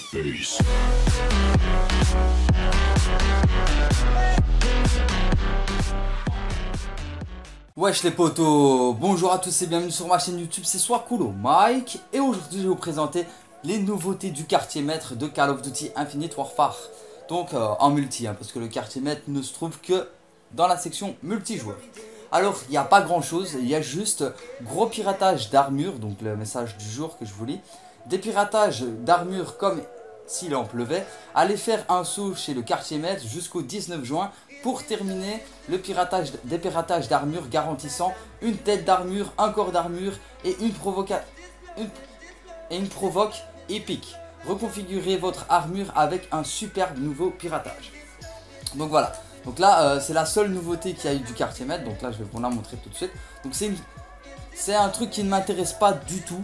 face. Wesh les potos, bonjour à tous et bienvenue sur ma chaîne YouTube, c'est Swakulo Mike. Et aujourd'hui je vais vous présenter les nouveautés du quartier maître de Call of Duty Infinite Warfare. Donc en multi, parce que le quartier maître ne se trouve que dans la section multijoueur. Alors il n'y a pas grand chose, il y a juste gros piratage d'armure, donc le message du jour que je vous lis. Des piratages d'armure comme s'il en pleuvait. Allez faire un saut chez le quartier maître jusqu'au 19 juin pour terminer le piratage des piratages d'armure garantissant une tête d'armure, un corps d'armure et une provoque épique. Reconfigurez votre armure avec un superbe nouveau piratage. Donc voilà. Donc là c'est la seule nouveauté qu'il y a eu du quartier maître. Donc là je vais vous la montrer tout de suite. Donc c'est un truc qui ne m'intéresse pas du tout.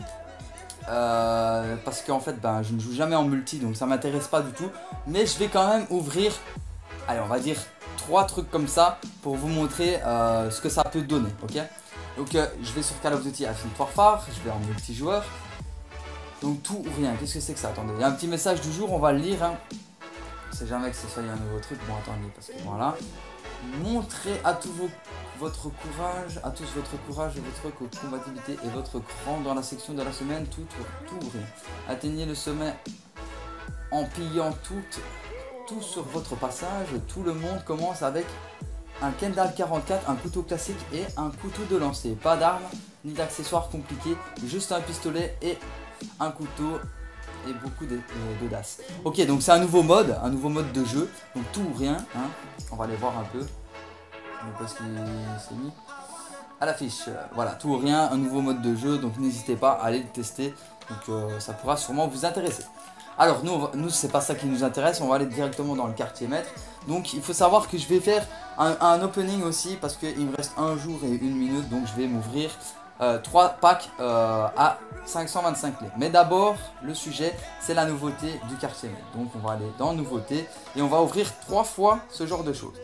Parce qu'en fait je ne joue jamais en multi, donc ça m'intéresse pas du tout. Mais je vais quand même ouvrir, allez on va dire 3 trucs comme ça pour vous montrer ce que ça peut donner, ok. Donc je vais sur Call of Duty Infinite Warfare, je vais en multijoueur. Donc tout ou rien, qu'est-ce que c'est que ça? Attendez, il y a un petit message du jour, on va le lire, hein. On sait jamais que ce soit un nouveau truc, bon attendez, parce que voilà. Montrez à tous votre courage, et votre combativité et votre cran dans la section de la semaine, tout ou rien. Atteignez le sommet en pillant tout sur votre passage. Tout le monde commence avec un Kendall 44, un couteau classique et un couteau de lancer. Pas d'armes ni d'accessoires compliqués, juste un pistolet et un couteau et beaucoup d'audace. Ok, donc c'est un nouveau mode de jeu, donc tout ou rien, hein. On va aller voir un peu. Parce qu'il s'est mis à l'affiche. Voilà, tout ou rien, un nouveau mode de jeu, donc n'hésitez pas à aller le tester. Donc ça pourra sûrement vous intéresser. Alors nous c'est pas ça qui nous intéresse, on va aller directement dans le quartier maître. Donc il faut savoir que je vais faire un opening aussi parce qu'il me reste 1 jour et 1 minute, donc je vais m'ouvrir 3 packs à 525 clés. Mais d'abord le sujet c'est la nouveauté du quartier maître. Donc on va aller dans nouveauté et on va ouvrir 3 fois ce genre de choses.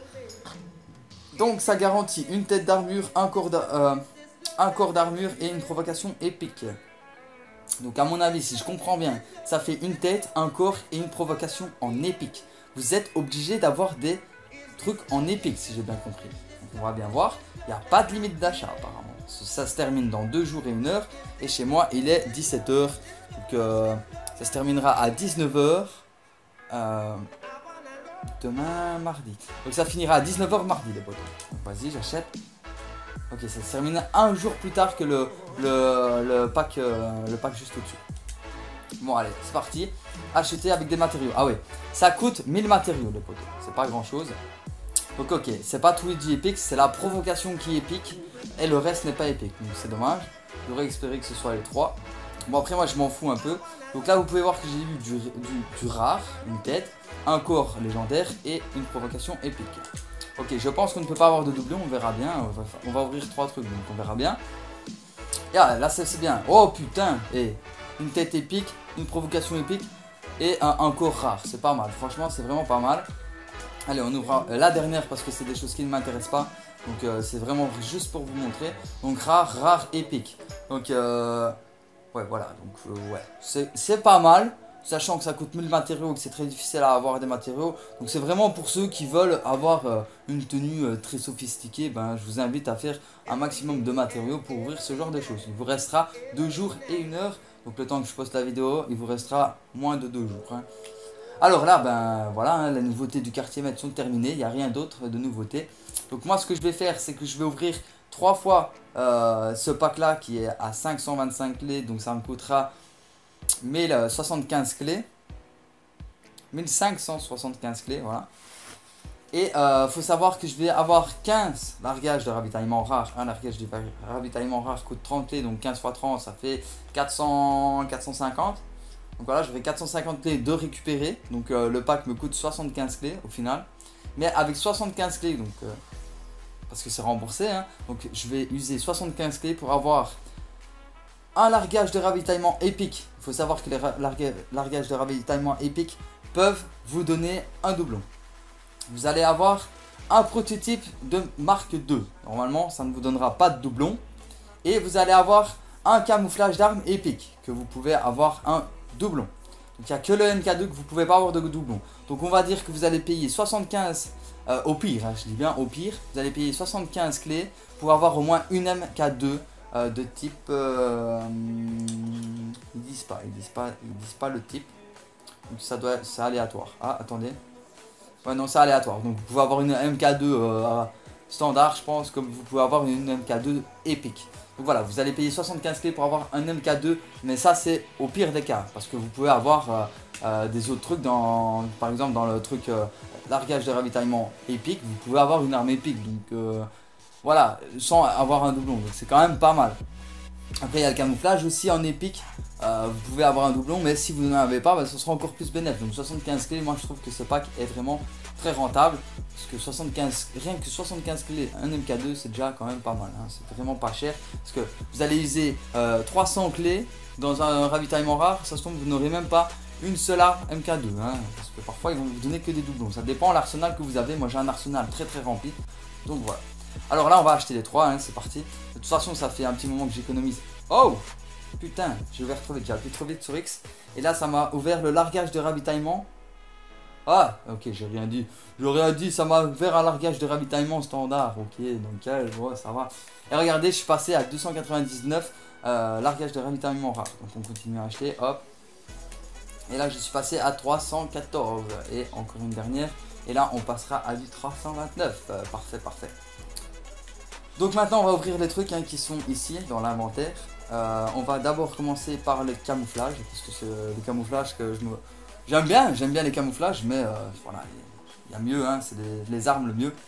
Donc ça garantit une tête d'armure, un corps d'armure et une provocation épique. Donc à mon avis, si je comprends bien, ça fait une tête, un corps et une provocation en épique. Vous êtes obligé d'avoir des trucs en épique si j'ai bien compris. Donc on va bien voir, il n'y a pas de limite d'achat apparemment. Ça se termine dans 2 jours et 1 heure. Et chez moi il est 17 h. Donc ça se terminera à 19 h. Demain mardi. Donc ça finira à 19 h mardi les potos. Donc vas-y j'achète. Ok, ça se termine 1 jour plus tard que le pack juste au-dessus. Bon allez, c'est parti. Acheter avec des matériaux. Ah ouais, ça coûte 1000 matériaux les potos. C'est pas grand chose. Donc ok, c'est pas tout dit épique, c'est la provocation qui est épique. Et le reste n'est pas épique. Donc c'est dommage. J'aurais espéré que ce soit les 3. Bon après moi je m'en fous un peu. Donc là vous pouvez voir que j'ai eu du rare, une tête, un corps légendaire et une provocation épique. Ok, je pense qu'on ne peut pas avoir de doublon, on verra bien. On va ouvrir 3 trucs, donc on verra bien. Et ah, là c'est bien. Oh putain, et une tête épique, une provocation épique et un corps rare. C'est pas mal, franchement c'est vraiment pas mal. Allez, on ouvre la dernière parce que c'est des choses qui ne m'intéressent pas. Donc c'est vraiment juste pour vous montrer. Donc rare, épique. Donc ouais voilà, donc ouais, c'est pas mal. Sachant que ça coûte 1000 matériaux et que c'est très difficile à avoir des matériaux. Donc c'est vraiment pour ceux qui veulent avoir une tenue très sophistiquée. Je vous invite à faire un maximum de matériaux pour ouvrir ce genre de choses. Il vous restera 2 jours et 1 heure. Donc le temps que je poste la vidéo, il vous restera moins de 2 jours, hein. Alors là, voilà, hein, les nouveautés du quartier maître sont terminées. Il n'y a rien d'autre de nouveauté. Donc moi ce que je vais faire, c'est que je vais ouvrir 3 fois ce pack là qui est à 525 clés. Donc ça me coûtera 1075 clés, 1575 clés, voilà. Et faut savoir que je vais avoir 15 largages de ravitaillement rare. Un largage de ravitaillement rare coûte 30 clés, donc 15 x 30 ça fait 450. Donc voilà, j'aurai 450 clés de récupérer. Donc le pack me coûte 75 clés au final. Mais avec 75 clés, donc parce que c'est remboursé, hein, donc je vais user 75 clés pour avoir un largage de ravitaillement épique. Il faut savoir que les largages de ravitaillement épique peuvent vous donner un doublon. Vous allez avoir un prototype de marque 2. Normalement, ça ne vous donnera pas de doublon. Et vous allez avoir un camouflage d'armes épique, que vous pouvez avoir un doublon. Donc il n'y a que le MK2 que vous pouvez pas avoir de doublon. Donc on va dire que vous allez payer 75, au pire, hein, je dis bien au pire, vous allez payer 75 clés pour avoir au moins une MK2 de type... ils disent pas le type. Donc ça doit, c'est aléatoire. Ah, attendez. Ouais, non, c'est aléatoire. Donc vous pouvez avoir une MK2 standard, je pense, comme vous pouvez avoir une MK2 épique. Donc voilà, vous allez payer 75 clés pour avoir un MK2, mais ça c'est au pire des cas, parce que vous pouvez avoir des autres trucs, par exemple dans le truc largage de ravitaillement épique, vous pouvez avoir une arme épique, donc voilà, sans avoir un doublon, donc c'est quand même pas mal. Après il y a le camouflage aussi en épique, vous pouvez avoir un doublon, mais si vous n'en avez pas, bah, ce sera encore plus bénéfique. Donc 75 clés, moi je trouve que ce pack est vraiment très rentable, parce que 75, rien que 75 clés, un MK2 c'est déjà quand même pas mal, hein. C'est vraiment pas cher, parce que vous allez user 300 clés dans un ravitaillement rare, ça se tombe vous n'aurez même pas une seule arme MK2, hein, parce que parfois ils vont vous donner que des doublons, ça dépend de l'arsenal que vous avez. Moi j'ai un arsenal très rempli, donc voilà. Alors là on va acheter les 3, hein, c'est parti. De toute façon ça fait un petit moment que j'économise. Oh putain, j'ai ouvert trop vite, j'ai appuyé trop vite sur X, et là ça m'a ouvert le largage de ravitaillement. Ah, ok, j'ai rien dit. J'ai rien dit, ça m'a ouvert un largage de ravitaillement standard. Ok, donc ouais, ça va. Et regardez, je suis passé à 299 largage de ravitaillement rare. Donc on continue à acheter, hop. Et là, je suis passé à 314. Et encore une dernière. Et là, on passera à du 329. Parfait. Donc maintenant, on va ouvrir les trucs qui sont ici dans l'inventaire. On va d'abord commencer par le camouflage, parce que c'est le camouflage que j'aime bien les camouflages, mais voilà, il y a mieux, hein, c'est les armes le mieux.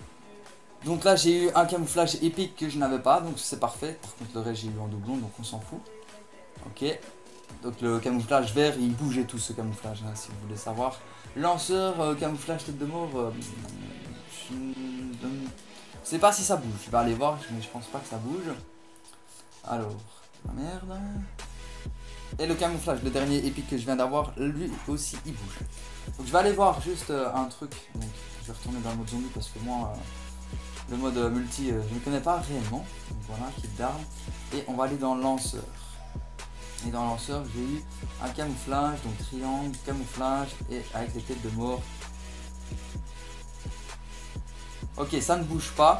Donc là j'ai eu un camouflage épique que je n'avais pas, donc c'est parfait. Par contre le reste j'ai eu en doublon, donc on s'en fout. Ok, donc le camouflage vert, il bouge et tout ce camouflage, hein, si vous voulez savoir. Lanceur, camouflage tête de mort, je sais pas si ça bouge, je vais aller voir, mais je pense pas que ça bouge. Alors, la merde. Et le camouflage, le dernier épique que je viens d'avoir, lui aussi il bouge. Donc je vais aller voir juste un truc. Donc je vais retourner dans le mode zombie parce que moi, le mode multi, je ne connais pas réellement. Donc voilà, kit d'armes. Et on va aller dans le lanceur. Et dans le lanceur, j'ai eu un camouflage, donc triangle, camouflage et avec les têtes de mort. Ok, ça ne bouge pas.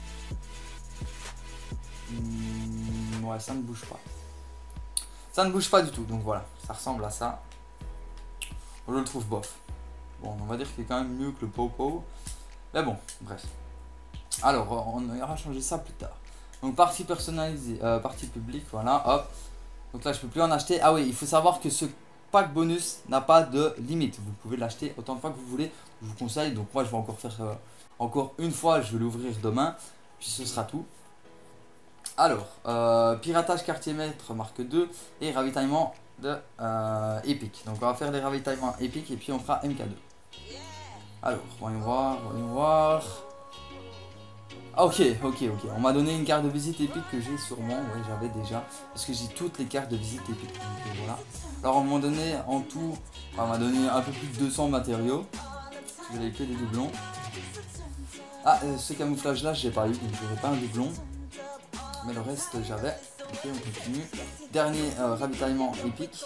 Ouais, ça ne bouge pas. Ça ne bouge pas du tout, donc voilà, ça ressemble à ça. Je le trouve bof. Bon, on va dire qu'il est quand même mieux que le Popo. Mais bon, bref. Alors, on ira changer ça plus tard. Donc, partie personnalisée, partie publique, voilà, hop. Donc là, je peux plus en acheter. Ah oui, il faut savoir que ce pack bonus n'a pas de limite. Vous pouvez l'acheter autant de fois que vous voulez. Je vous conseille, donc moi, je vais encore faire encore une fois. Je vais l'ouvrir demain, puis ce sera tout. Alors, piratage quartier maître marque 2 et ravitaillement de épique. Donc on va faire des ravitaillements épiques et puis on fera MK2. Alors, voyons voir. Ah, ok. On m'a donné une carte de visite épique que j'ai sûrement, ouais j'avais déjà. Parce que j'ai toutes les cartes de visite épiques. Donc voilà. Alors on m'a donné en tout, on m'a donné un peu plus de 200 matériaux. J'avais que des doublons. Ah, ce camouflage là j'ai pas eu, donc j'aurais pas un doublon. Mais le reste j'avais. Ok, on continue. Dernier ravitaillement épique.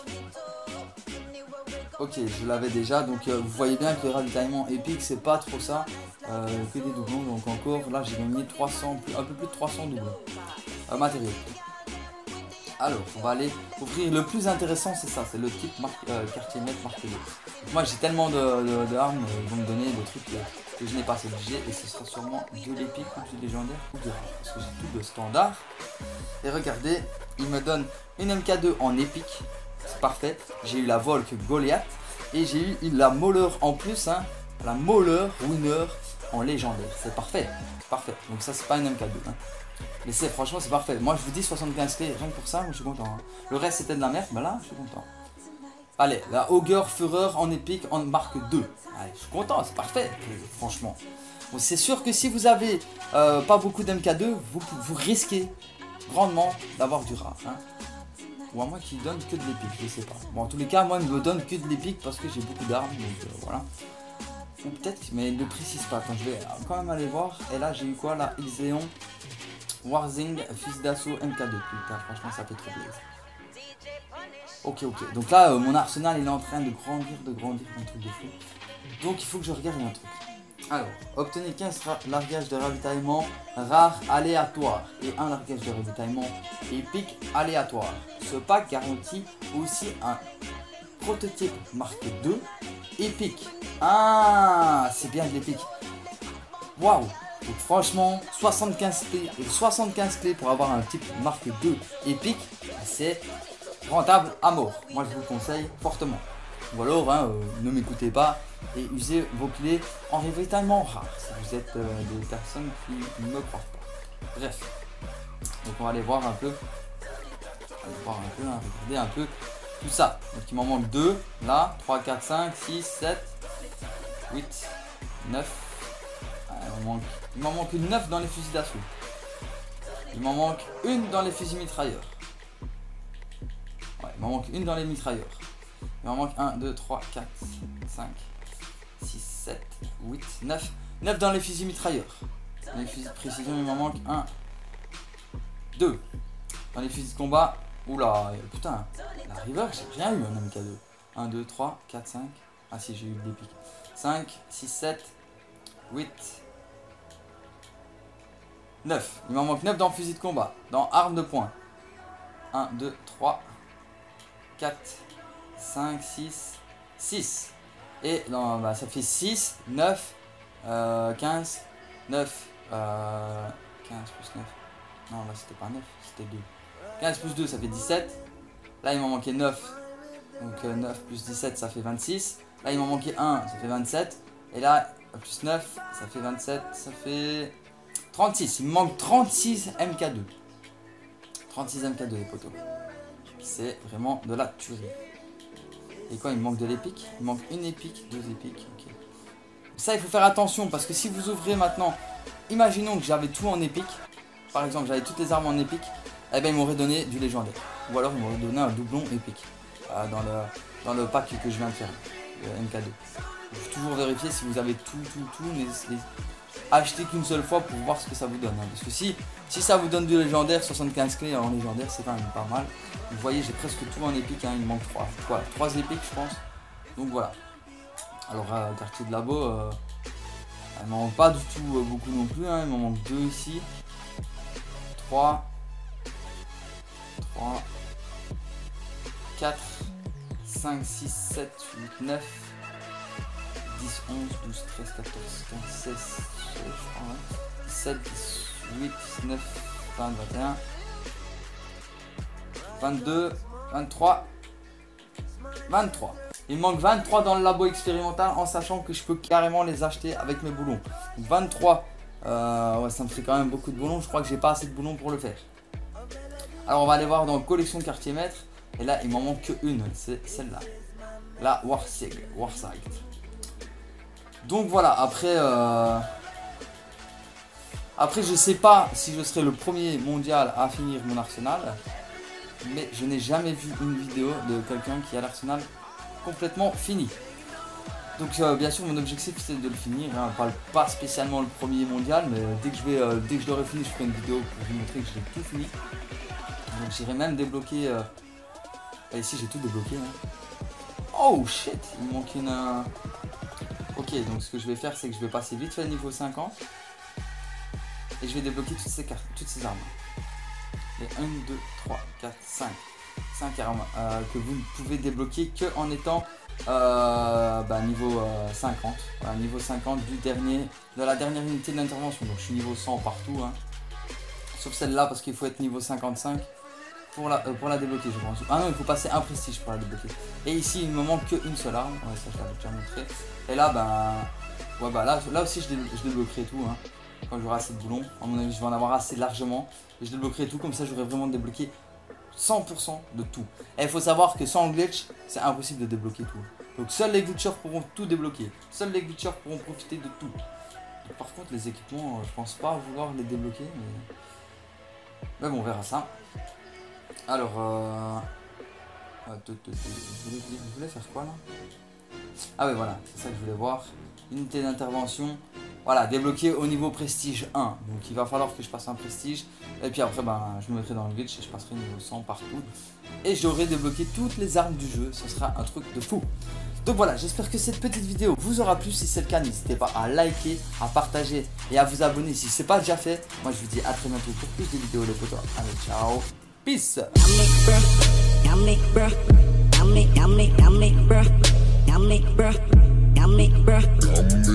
Ok, je l'avais déjà. Donc vous voyez bien que le ravitaillement épique c'est pas trop ça. Que des doublons. Donc encore là j'ai gagné 300, un peu plus de 300 doublons. Matériaux. Alors on va aller ouvrir le plus intéressant, c'est ça. C'est le type quartier maître marqué. Moi j'ai tellement d'armes, ils vont me donner des trucs que je n'ai pas, c'est obligé, et ce sera sûrement de l'épique ou du légendaire ou de rare, parce que j'ai tout de standard. Et regardez, il me donne une MK2 en épique, c'est parfait. J'ai eu la Volk Goliath et j'ai eu la Mauler en plus, hein, la Mauler Winner en légendaire, c'est parfait, Donc ça c'est pas une MK2, hein. Mais c'est franchement c'est parfait. Moi je vous dis 75 clés, rien que pour ça, moi je suis content, hein. Le reste c'était de la merde, mais là je suis content. Allez, la Ogre Fureur en épique en marque 2. Allez, je suis content, c'est parfait, franchement. Bon, c'est sûr que si vous avez pas beaucoup d'MK2, vous risquez grandement d'avoir du rare, hein. Ou à moins qu'il donne que de l'épique, je sais pas. Bon, en tous les cas, moi, il me donne que de l'épique parce que j'ai beaucoup d'armes, donc voilà. Ou peut-être, mais il ne précise pas. Quand je vais quand même aller voir. Et là, j'ai eu quoi là? Xeon, Warzing, Fils d'assaut, MK2. Putain, franchement, ça fait trop plaisir. Ok, ok. Donc là, mon arsenal il est en train de grandir, un truc de fou. Donc il faut que je regarde un truc. Alors, obtenez 15 largages de ravitaillement rares aléatoires et un largage de ravitaillement épique aléatoire. Ce pack garantit aussi un prototype marque 2 épique. Ah, c'est bien de l'épique. Waouh. Donc franchement, 75 clés pour avoir un type marque 2 épique, c'est rentable à mort. Moi je vous le conseille fortement. Ou alors, hein, ne m'écoutez pas et usez vos clés en ravitaillement rare si vous êtes des personnes qui ne me croient pas. Bref, donc on va aller voir un peu, regarder un peu tout ça. Donc il m'en manque 2, là, 3, 4, 5, 6, 7, 8, 9. Il m'en manque une 9 dans les fusils d'assaut. Il m'en manque une dans les fusils mitrailleurs. Ouais, il m'en manque une dans les mitrailleurs. Il m'en manque 1, 2, 3, 4, 5, 6, 7, 8, 9. 9 dans les fusils mitrailleurs. Dans les fusils de précision, il m'en manque 1, 2. Dans les fusils de combat, oula, putain, la River, j'ai rien eu en MK2. 1, 2, 3, 4, 5. Ah si, j'ai eu des pics. 5, 6, 7, 8, 9. Il m'en manque 9 dans fusil de combat. Dans arme de poing. 1, 2, 3, 4, 5, 6, 6. Et non, bah, ça fait 6, 9, 15, 9, 15 plus 9. Non, là c'était pas 9, c'était 2. 15 plus 2, ça fait 17. Là, il m'en manquait 9. Donc 9 plus 17, ça fait 26. Là, il m'en manquait 1, ça fait 27. Et là, plus 9, ça fait 27, ça fait 36. Il me manque 36 MK2. 36 MK2, les potos. C'est vraiment de la tuerie. Et quoi, il me manque de l'épique? Il me manque une épique, 2 épiques. Okay. Ça, il faut faire attention parce que si vous ouvrez maintenant, imaginons que j'avais tout en épique. Par exemple, j'avais toutes les armes en épique. Eh ben, il m'aurait donné du légendaire. Ou alors, il m'aurait donné un doublon épique. Dans le pack que je viens de faire, le MK2. Il faut toujours vérifier si vous avez tout. Achetez qu'une seule fois pour voir ce que ça vous donne. Hein. Parce que si ça vous donne du légendaire, 75 clés en légendaire, c'est quand même pas mal. Vous voyez, j'ai presque tout en épique. Hein. Il me manque 3. Voilà, 3 épiques, je pense. Donc voilà. Alors, quartier de labo, elle m'en manque pas du tout beaucoup non plus. Hein. Il m'en manque 2 ici. 3, 4, 5, 6, 7, 8, 9, 10, 11, 12, 13, 14, 15, 16, 17, 18, 19, 20, 21, 22, 23, 23. Il me manque 23 dans le labo expérimental en sachant que je peux carrément les acheter avec mes boulons. 23, ouais, ça me fait quand même beaucoup de boulons. Je crois que j'ai pas assez de boulons pour le faire. Alors on va aller voir dans collection quartier maître. Et là il m'en manque qu'une, c'est celle-là. La Warsight. Donc voilà, après je sais pas si je serai le premier mondial à finir mon arsenal. Mais je n'ai jamais vu une vidéo de quelqu'un qui a l'arsenal complètement fini. Donc bien sûr mon objectif c'est de le finir, hein, pas spécialement le premier mondial, mais dès que je l'aurai fini je ferai une vidéo pour vous montrer que j'ai tout fini. Donc j'irai même débloquer... ici j'ai tout débloqué. Hein. Oh shit, il me manque une... Ok, donc ce que je vais faire c'est que je vais passer vite fait niveau 50. Et je vais débloquer toutes ces armes. Les 1, 2, 3, 4, 5. 5 armes que vous ne pouvez débloquer que en étant niveau 50. Voilà, niveau 50 de la dernière unité d'intervention. Donc je suis niveau 100 partout. Hein. Sauf celle-là parce qu'il faut être niveau 55 pour la débloquer, je pense. Ah non, il faut passer un prestige pour la débloquer. Et ici, il me manque qu'une seule arme. Ouais, ça, je l'avais déjà montré. Et là, là aussi, je débloquerai tout. Hein. Quand j'aurai assez de boulons. À mon avis, je vais en avoir assez largement. Et je débloquerai tout. Comme ça, j'aurai vraiment débloqué 100% de tout. Et il faut savoir que sans glitch, c'est impossible de débloquer tout. Donc, seuls les glitchers pourront tout débloquer. Seuls les glitchers pourront profiter de tout. Donc, par contre, les équipements, je pense pas vouloir les débloquer. Mais bon, on verra ça. Alors, je voulais faire quoi là? Ah oui, voilà, c'est ça que je voulais voir. Unité d'intervention, voilà, débloqué au niveau prestige 1. Donc il va falloir que je passe un prestige. Et puis après, ben, je me mettrai dans le glitch et je passerai niveau 100 partout. Et j'aurai débloqué toutes les armes du jeu. Ce sera un truc de fou. Donc voilà, j'espère que cette petite vidéo vous aura plu. Si c'est le cas, n'hésitez pas à liker, à partager et à vous abonner si ce n'est pas déjà fait. Moi, je vous dis à très bientôt pour plus de vidéos, les potos. Allez, ciao. Peace. Yummy, bruh.